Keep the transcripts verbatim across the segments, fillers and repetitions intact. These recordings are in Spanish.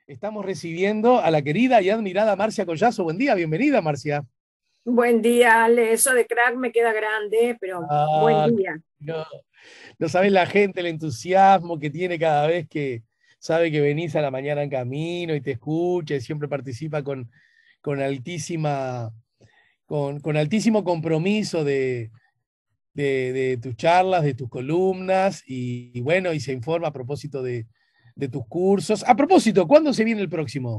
Estamos recibiendo a la querida y admirada Marcia Collazo. Buen día, bienvenida, Marcia. Buen día, Ale. Eso de crack me queda grande, pero buen Ah, día. no, no sabés la gente, el entusiasmo que tiene cada vez que sabe que venís a la mañana en camino y te escucha y siempre participa con, con altísima, con, con altísimo compromiso de, de- de tus charlas, de tus columnas y, y bueno, y se informa a propósito de, de tus cursos. A propósito, ¿cuándo se viene el próximo?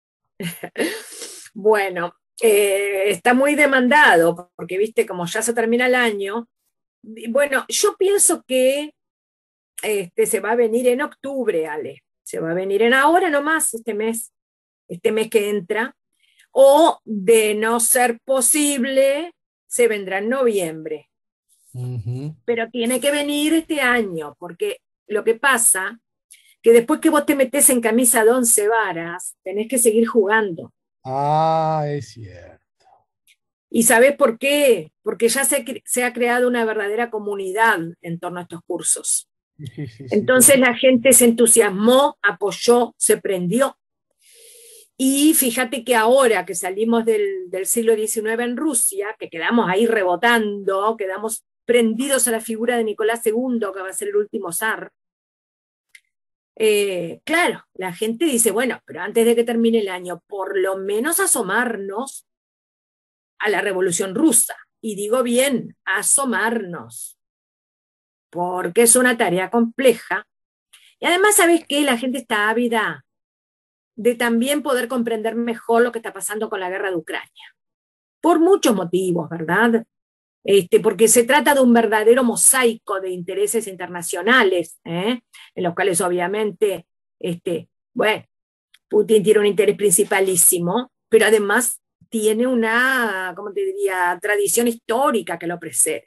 Bueno, eh, está muy demandado, porque viste, como ya se termina el año. y Bueno, yo pienso que este, se va a venir en octubre, Ale. Se va a venir en ahora nomás, este mes, este mes que entra. O de no ser posible, se vendrá en noviembre. Ujú. Pero tiene que venir este año, porque lo que pasa que después que vos te metés en camisa de once varas, tenés que seguir jugando. Ah, es cierto. ¿Y sabés por qué? Porque ya se, se ha creado una verdadera comunidad en torno a estos cursos. Sí, sí, sí, por Entonces supuesto. la gente se entusiasmó, apoyó, se prendió. Y fíjate que ahora que salimos del, del siglo diecinueve en Rusia, que quedamos ahí rebotando, quedamos prendidos a la figura de Nicolás segundo, que va a ser el último zar. Eh, claro, la gente dice, bueno, pero antes de que termine el año, por lo menos asomarnos a la Revolución Rusa. Y digo bien, asomarnos, porque es una tarea compleja. Y además, ¿sabes qué? La gente está ávida de también poder comprender mejor lo que está pasando con la guerra de Ucrania. Por muchos motivos, ¿verdad? Este, porque se trata de un verdadero mosaico de intereses internacionales, ¿eh? En los cuales obviamente, este, bueno, Putin tiene un interés principalísimo, pero además tiene una, ¿cómo te diría?, tradición histórica que lo precede.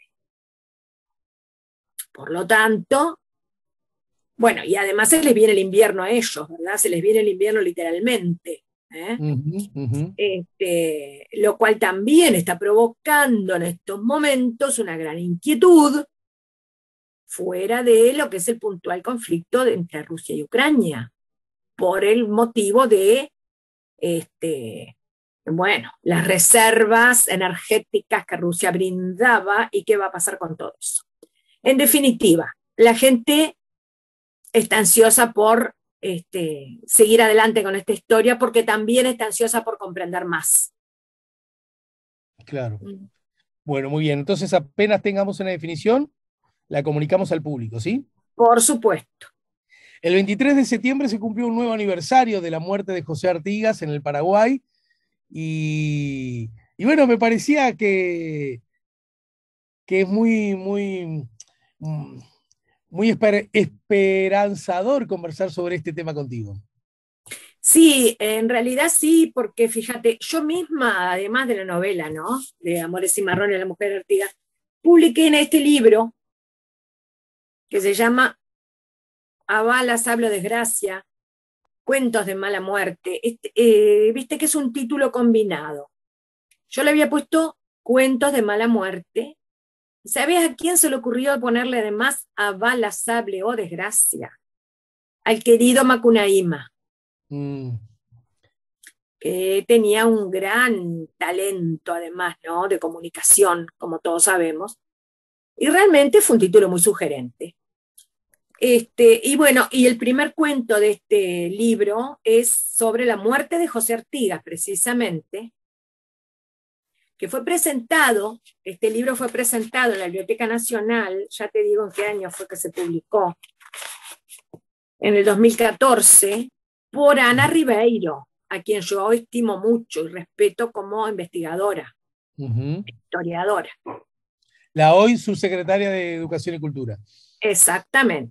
Por lo tanto, bueno, y además se les viene el invierno a ellos, ¿verdad? Se les viene el invierno literalmente. ¿eh? Ujú, ujú. Este, lo cual también está provocando en estos momentos una gran inquietud fuera de lo que es el puntual conflicto entre Rusia y Ucrania, por el motivo de este, bueno, las reservas energéticas que Rusia brindaba y qué va a pasar con todo eso. En definitiva, la gente está ansiosa por este, seguir adelante con esta historia porque también está ansiosa por comprender más. Claro. Bueno, muy bien. Entonces, apenas tengamos una definición, la comunicamos al público, ¿sí? Por supuesto. El veintitrés de septiembre se cumplió un nuevo aniversario de la muerte de José Artigas en el Paraguay y, y bueno, me parecía que, que es muy, muy, mm, muy esper- esperanzador conversar sobre este tema contigo. Sí, en realidad sí, porque fíjate, yo misma, además de la novela, ¿no? De Amores y Marrones, la mujer Artigas, publiqué en este libro que se llama A balas hablo desgracia, cuentos de mala muerte. Este, eh, viste que es un título combinado. Yo le había puesto cuentos de mala muerte. ¿Sabes a quién se le ocurrió ponerle además a bala, sable o desgracia? Al querido Macunaíma, Mm, que tenía un gran talento además, ¿no? De comunicación, como todos sabemos. Y realmente fue un título muy sugerente. Este, y bueno, y el primer cuento de este libro es sobre la muerte de José Artigas, precisamente, que fue presentado, este libro fue presentado en la Biblioteca Nacional, ya te digo en qué año fue que se publicó, en el dos mil catorce, por Ana Ribeiro, a quien yo estimo mucho y respeto como investigadora, ujú. historiadora. La hoy subsecretaria de Educación y Cultura. Exactamente.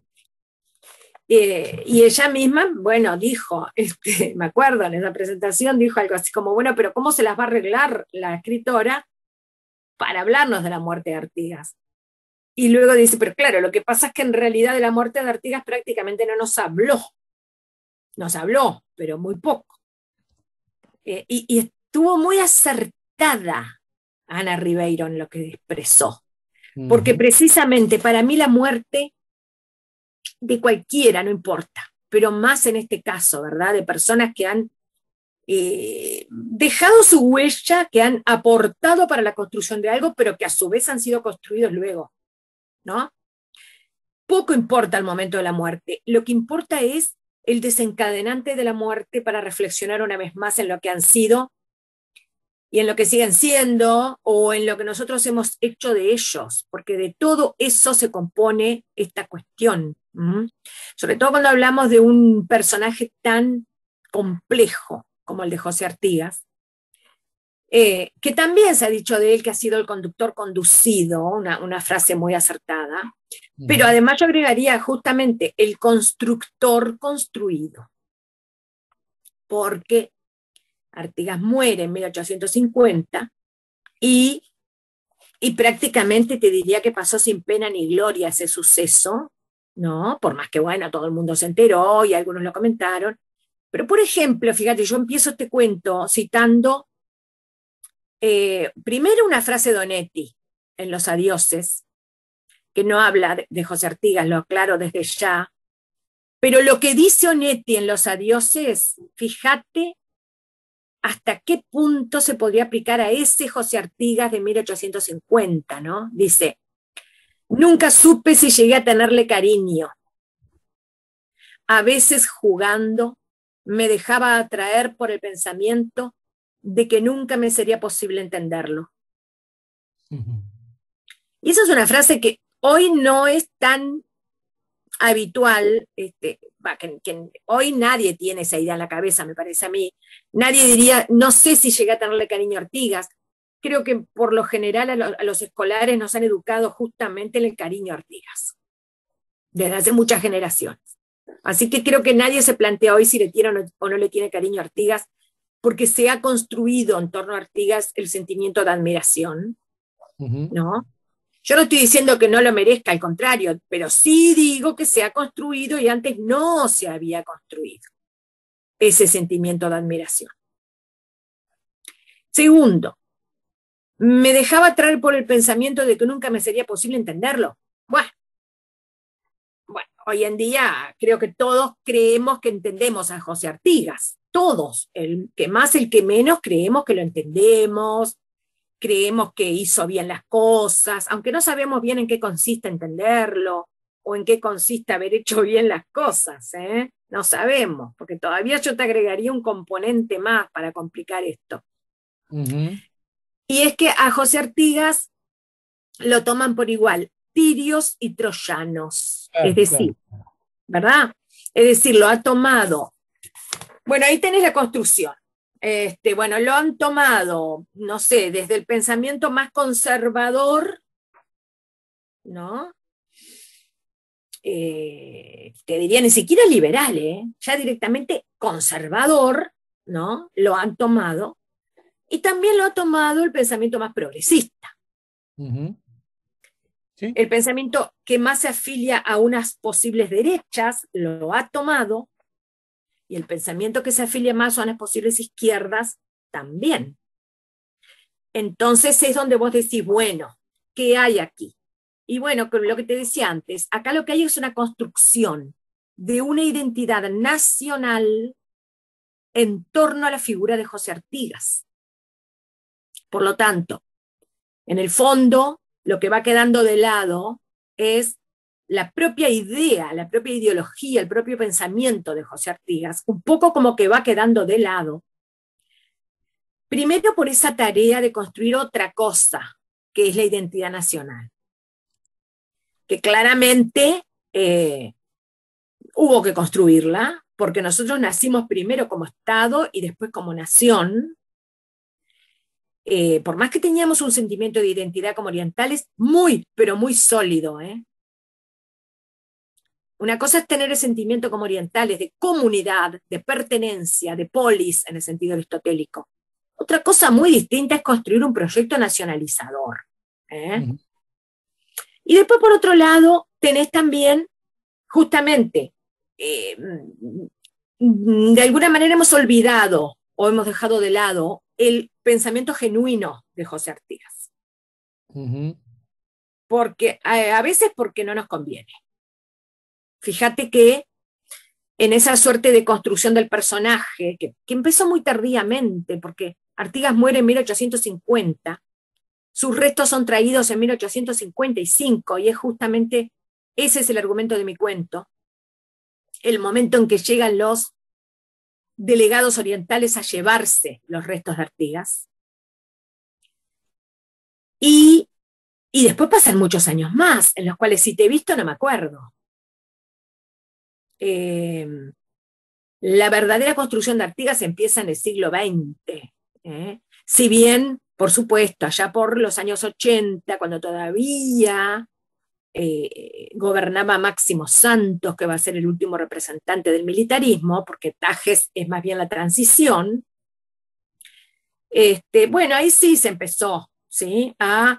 Eh, y ella misma, bueno, dijo, este, me acuerdo en esa presentación, dijo algo así como, bueno, pero ¿cómo se las va a arreglar la escritora para hablarnos de la muerte de Artigas? Y luego dice, pero claro, lo que pasa es que en realidad de la muerte de Artigas prácticamente no nos habló, nos habló, pero muy poco. Eh, y, y estuvo muy acertada Ana Ribeiro en lo que expresó, porque Ujú. precisamente para mí la muerte de cualquiera, no importa, pero más en este caso, ¿verdad? De personas que han eh, dejado su huella, que han aportado para la construcción de algo, pero que a su vez han sido construidos luego, ¿no? Poco importa el momento de la muerte, lo que importa es el desencadenante de la muerte para reflexionar una vez más en lo que han sido y en lo que siguen siendo, o en lo que nosotros hemos hecho de ellos, porque de todo eso se compone esta cuestión. ¿Mm? Sobre todo cuando hablamos de un personaje tan complejo como el de José Artigas, eh, que también se ha dicho de él que ha sido el conductor conducido, una, una frase muy acertada, uh-huh. Pero además yo agregaría justamente el constructor construido, porque Artigas muere en mil ochocientos cincuenta y, y prácticamente te diría que pasó sin pena ni gloria ese suceso, ¿no? Por más que, bueno, todo el mundo se enteró y algunos lo comentaron. Pero, por ejemplo, fíjate, yo empiezo este cuento citando eh, primero una frase de Onetti en Los Adioses, que no habla de, de José Artigas, lo aclaro desde ya, pero lo que dice Onetti en Los Adioses, fíjate hasta qué punto se podría aplicar a ese José Artigas de mil ochocientos cincuenta, ¿no? Dice, nunca supe si llegué a tenerle cariño. A veces jugando me dejaba atraer por el pensamiento de que nunca me sería posible entenderlo. Uh-huh. Y esa es una frase que hoy no es tan habitual, este, bah, que, que hoy nadie tiene esa idea en la cabeza, me parece a mí. Nadie diría, no sé si llegué a tenerle cariño a Artigas. Creo que por lo general a, lo, a los escolares nos han educado justamente en el cariño a Artigas, desde hace muchas generaciones. Así que creo que nadie se plantea hoy si le tiene o no, o no le tiene cariño a Artigas, porque se ha construido en torno a Artigas el sentimiento de admiración, uh-huh. ¿no? Yo no estoy diciendo que no lo merezca, al contrario, pero sí digo que se ha construido y antes no se había construido ese sentimiento de admiración. Segundo, me dejaba atraer por el pensamiento de que nunca me sería posible entenderlo. Bueno, bueno, hoy en día creo que todos creemos que entendemos a José Artigas, todos, el que más, el que menos, creemos que lo entendemos, creemos que hizo bien las cosas, aunque no sabemos bien en qué consiste entenderlo o en qué consiste haber hecho bien las cosas, ¿eh? No sabemos, porque todavía yo te agregaría un componente más para complicar esto. Uh-huh. Y es que a José Artigas lo toman por igual, tirios y troyanos, claro, es decir, claro. ¿verdad? Es decir, lo ha tomado. Bueno, ahí tenés la construcción. Este, bueno, lo han tomado, no sé, desde el pensamiento más conservador, ¿no? Eh, te diría ni siquiera liberal, ¿eh? Ya directamente conservador, ¿no? Lo han tomado. Y también lo ha tomado el pensamiento más progresista. Uh-huh. ¿Sí? El pensamiento que más se afilia a unas posibles derechas lo ha tomado. Y el pensamiento que se afilia más a las posibles izquierdas también. Entonces es donde vos decís, bueno, ¿qué hay aquí? Y bueno, lo que te decía antes, acá lo que hay es una construcción de una identidad nacional en torno a la figura de José Artigas. Por lo tanto, en el fondo, lo que va quedando de lado es la propia idea, la propia ideología, el propio pensamiento de José Artigas, un poco como que va quedando de lado. Primero por esa tarea de construir otra cosa, que es la identidad nacional, que claramente eh, hubo que construirla, porque nosotros nacimos primero como Estado y después como nación. Eh, por más que teníamos un sentimiento de identidad como orientales, muy, pero muy sólido, ¿eh? Una cosa es tener el sentimiento como orientales de comunidad, de pertenencia, de polis, en el sentido aristotélico. Otra cosa muy distinta es construir un proyecto nacionalizador. ¿eh? Uh-huh. Y después, por otro lado, tenés también, justamente, eh, de alguna manera hemos olvidado o hemos dejado de lado el pensamiento genuino de José Artigas. Uh-huh. Porque, a, a veces porque no nos conviene. Fíjate que en esa suerte de construcción del personaje, que, que empezó muy tardíamente, porque Artigas muere en mil ochocientos cincuenta, sus restos son traídos en mil ochocientos cincuenta y cinco, y es justamente, ese es el argumento de mi cuento, el momento en que llegan los delegados orientales a llevarse los restos de Artigas. Y, y después pasan muchos años más, en los cuales si te he visto no me acuerdo. Eh, la verdadera construcción de Artigas empieza en el siglo veinte. ¿eh? Si bien, por supuesto, allá por los años ochenta, cuando todavía eh, gobernaba Máximo Santos, que va a ser el último representante del militarismo, porque Tajes es más bien la transición, este, bueno, ahí sí se empezó, ¿sí?, a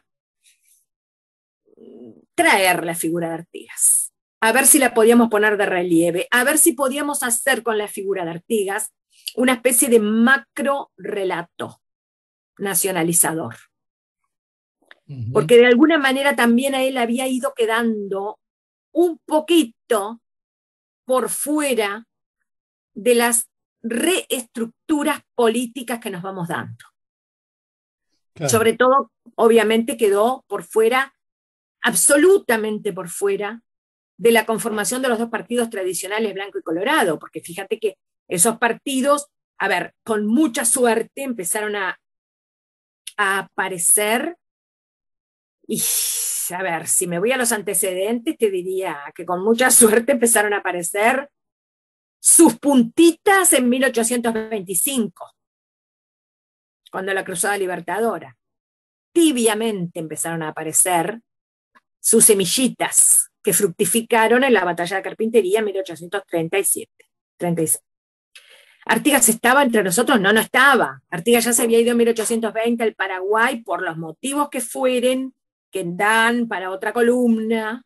traer la figura de Artigas, a ver si la podíamos poner de relieve, a ver si podíamos hacer con la figura de Artigas una especie de macro relato nacionalizador. Uh-huh. Porque de alguna manera también a él había ido quedando un poquito por fuera de las reestructuras políticas que nos vamos dando. Claro. Sobre todo, obviamente, quedó por fuera, absolutamente por fuera, de la conformación de los dos partidos tradicionales, blanco y colorado, porque fíjate que esos partidos, a ver, con mucha suerte empezaron a, a aparecer, y a ver, si me voy a los antecedentes, te diría que con mucha suerte empezaron a aparecer sus puntitas en mil ochocientos veinticinco, cuando la Cruzada Libertadora. Tibiamente empezaron a aparecer sus semillitas, que fructificaron en la batalla de Carpintería en mil ochocientos treinta y siete, treinta y seis. ¿Artigas estaba entre nosotros? No, no estaba. Artigas ya se había ido en mil ochocientos veinte al Paraguay por los motivos que fueren, que dan para otra columna,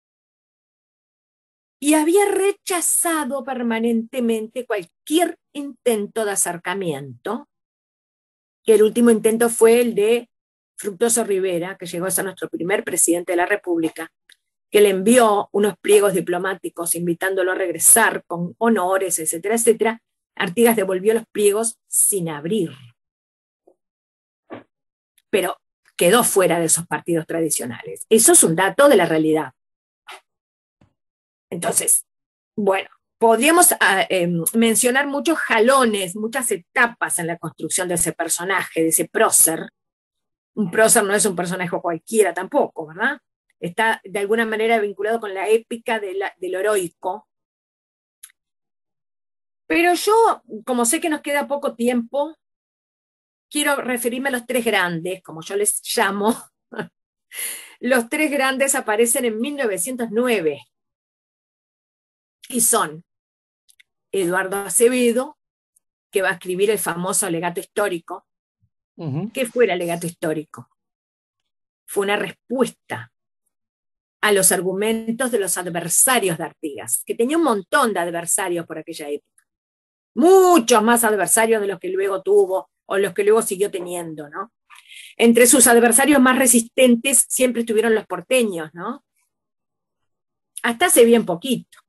y había rechazado permanentemente cualquier intento de acercamiento, que el último intento fue el de Fructuoso Rivera, que llegó a ser nuestro primer presidente de la República, que le envió unos pliegos diplomáticos invitándolo a regresar con honores, etcétera, etcétera. Artigas devolvió los pliegos sin abrir. Pero quedó fuera de esos partidos tradicionales. Eso es un dato de la realidad. Entonces, bueno, podríamos eh, mencionar muchos jalones, muchas etapas en la construcción de ese personaje, de ese prócer. Un prócer no es un personaje cualquiera tampoco, ¿verdad? Está de alguna manera vinculado con la épica de la, del heroico. Pero yo, como sé que nos queda poco tiempo, quiero referirme a los tres grandes, como yo les llamo. Los tres grandes aparecen en mil novecientos nueve y son Eduardo Acevedo, que va a escribir el famoso Alegato Histórico. Uh-huh. ¿Qué fue el Alegato Histórico? Fue una respuesta a los argumentos de los adversarios de Artigas, que tenía un montón de adversarios por aquella época. Muchos más adversarios de los que luego tuvo o los que luego siguió teniendo, ¿no? Entre sus adversarios más resistentes siempre estuvieron los porteños, ¿no? Hasta hace bien poquito.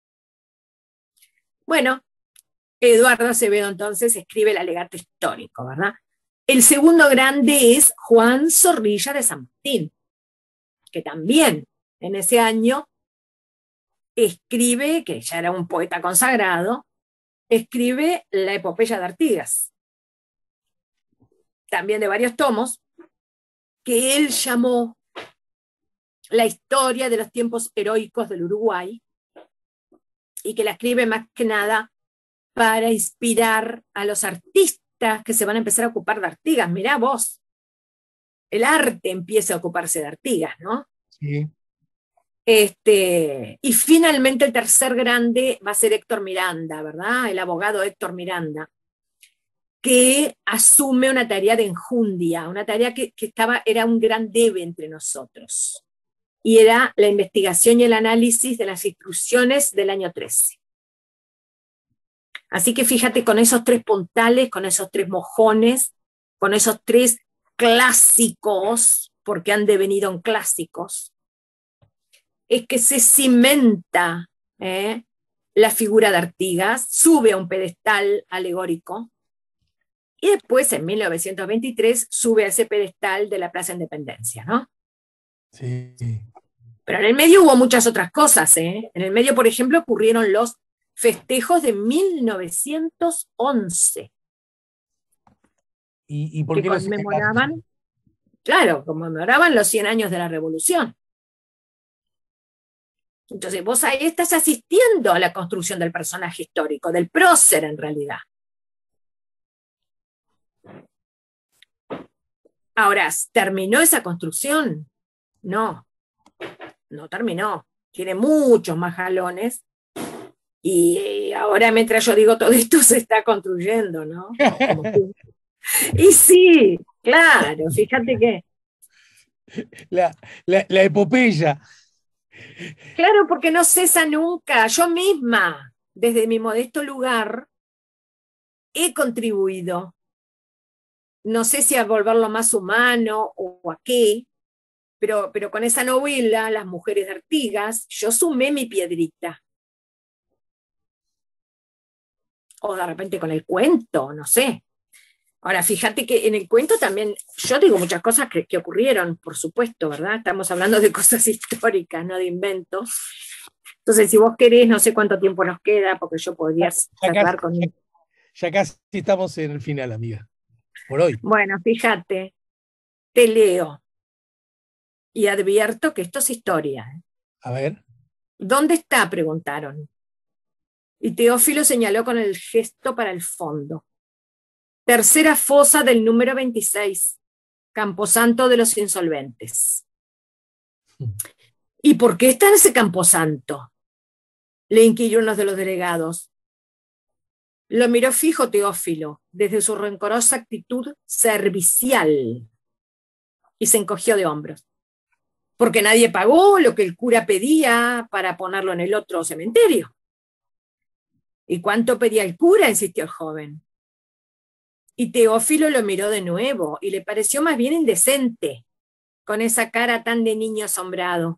Bueno, Eduardo Acevedo entonces escribe el Alegato Histórico, ¿verdad? El segundo grande es Juan Zorrilla de San Martín, que también en ese año escribe, que ya era un poeta consagrado, escribe la epopeya de Artigas, también de varios tomos, que él llamó la historia de los tiempos heroicos del Uruguay, y que la escribe más que nada para inspirar a los artistas que se van a empezar a ocupar de Artigas. Mirá vos, el arte empieza a ocuparse de Artigas, ¿no? Sí. Este, y finalmente el tercer grande va a ser Héctor Miranda, ¿verdad? El abogado Héctor Miranda, que asume una tarea de enjundia, una tarea que, que estaba, era un gran debe entre nosotros, y era la investigación y el análisis de las instrucciones del año trece. Así que fíjate, con esos tres puntales, con esos tres mojones, con esos tres clásicos, porque han devenido en clásicos, es que se cimenta ¿eh? la figura de Artigas, sube a un pedestal alegórico, y después, en mil novecientos veintitrés, sube a ese pedestal de la Plaza Independencia, ¿no? Sí. Pero en el medio hubo muchas otras cosas, ¿eh? En el medio, por ejemplo, ocurrieron los festejos de mil novecientos once, ¿Y, y por que qué lo señalás? conmemoraban, claro, conmemoraban los cien años de la Revolución. Entonces, vos ahí estás asistiendo a la construcción del personaje histórico, del prócer en realidad. Ahora, ¿terminó esa construcción? No, no terminó. Tiene muchos más jalones. Y ahora, mientras yo digo todo esto, se está construyendo, ¿no? Como que... Y sí, claro, fíjate que... La, la, la epopeya. Claro, porque no cesa nunca. Yo misma, desde mi modesto lugar, he contribuido. No sé si a volverlo más humano o a qué, pero, pero con esa novela, Las mujeres de Artigas, yo sumé mi piedrita. O de repente con el cuento, no sé. Ahora, fíjate que en el cuento también, yo digo muchas cosas que, que ocurrieron, por supuesto, ¿verdad? Estamos hablando de cosas históricas, no de inventos. Entonces, si vos querés, no sé cuánto tiempo nos queda, porque yo podría Ya casi, cerrar con... ya, ya casi estamos en el final, amiga. Por hoy. Bueno, fíjate, te leo y advierto que esto es historia. A ver. ¿Dónde está?, preguntaron. Y Teófilo señaló con el gesto para el fondo. Tercera fosa del número veintiséis, Camposanto de los Insolventes. ¿Y por qué está en ese camposanto?, le inquirió uno de los delegados. Lo miró fijo Teófilo, desde su rencorosa actitud servicial, y se encogió de hombros. Porque nadie pagó lo que el cura pedía para ponerlo en el otro cementerio. ¿Y cuánto pedía el cura?, insistió el joven. Y Teófilo lo miró de nuevo, y le pareció más bien indecente, con esa cara tan de niño asombrado.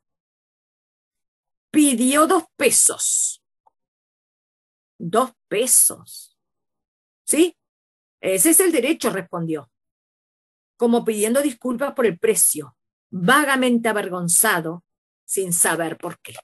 Pidió dos pesos. Dos pesos. ¿Sí? Ese es el derecho, respondió, como pidiendo disculpas por el precio, vagamente avergonzado, sin saber por qué.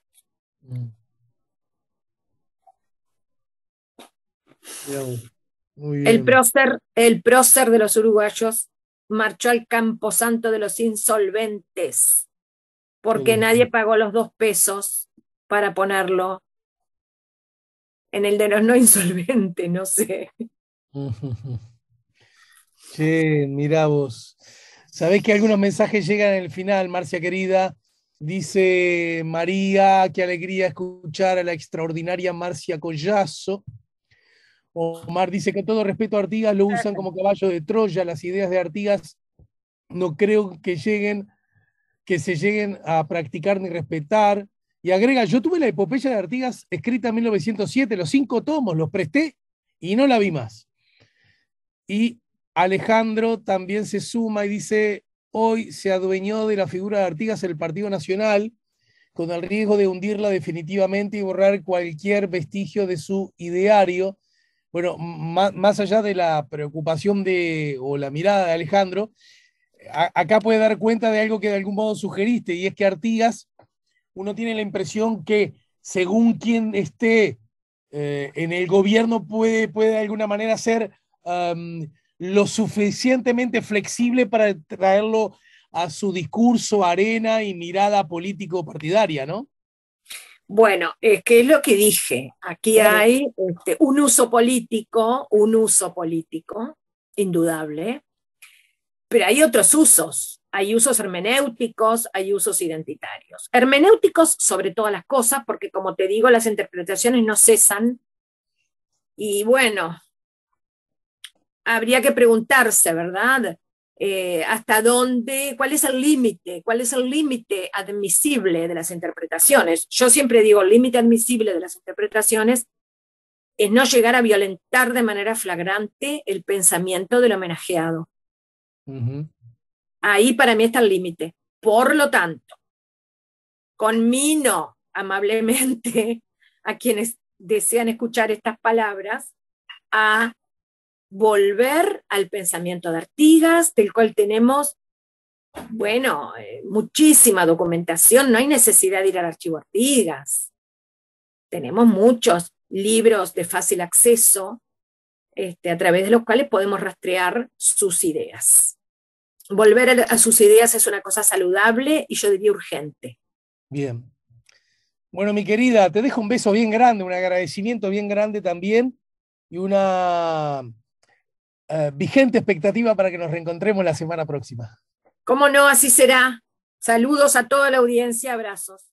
Muy bien. El prócer, el prócer de los uruguayos marchó al camposanto de los insolventes, porque nadie pagó los dos pesos para ponerlo en el de los no insolventes, no sé. Che, mirá vos. Sabés que algunos mensajes llegan en el final, Marcia querida. Dice María, qué alegría escuchar a la extraordinaria Marcia Collazo. Omar dice que todo respeto a Artigas lo usan como caballo de Troya. Las ideas de Artigas no creo que lleguen, que se lleguen a practicar ni respetar. Y agrega, yo tuve la epopeya de Artigas escrita en mil novecientos siete, los cinco tomos, los presté y no la vi más. Y Alejandro también se suma y dice, hoy se adueñó de la figura de Artigas el Partido Nacional, con el riesgo de hundirla definitivamente y borrar cualquier vestigio de su ideario. Bueno, más, más allá de la preocupación de, o la mirada de Alejandro, a, acá puede dar cuenta de algo que de algún modo sugeriste, y es que Artigas, uno tiene la impresión que según quien esté eh, en el gobierno puede, puede de alguna manera ser um, lo suficientemente flexible para traerlo a su discurso, arena y mirada político-partidaria, ¿no? Bueno, es que es lo que dije. Aquí claro. hay este, un uso político, un uso político, indudable, pero hay otros usos. Hay usos hermenéuticos, hay usos identitarios. Hermenéuticos sobre todas las cosas, porque como te digo, las interpretaciones no cesan. Y bueno, habría que preguntarse, ¿verdad? Eh, hasta dónde, cuál es el límite, cuál es el límite admisible de las interpretaciones. Yo siempre digo, el límite admisible de las interpretaciones es no llegar a violentar de manera flagrante el pensamiento del homenajeado. Uh-huh. Ahí para mí está el límite. Por lo tanto, conmino amablemente a quienes desean escuchar estas palabras, a volver al pensamiento de Artigas, del cual tenemos, bueno, eh, muchísima documentación, no hay necesidad de ir al archivo Artigas. Tenemos muchos libros de fácil acceso, este, a través de los cuales podemos rastrear sus ideas. Volver a, a sus ideas es una cosa saludable y yo diría urgente. Bien. Bueno, mi querida, te dejo un beso bien grande, un agradecimiento bien grande también y una uh, vigente expectativa para que nos reencontremos la semana próxima. ¿Cómo no? Así será. Saludos a toda la audiencia, abrazos.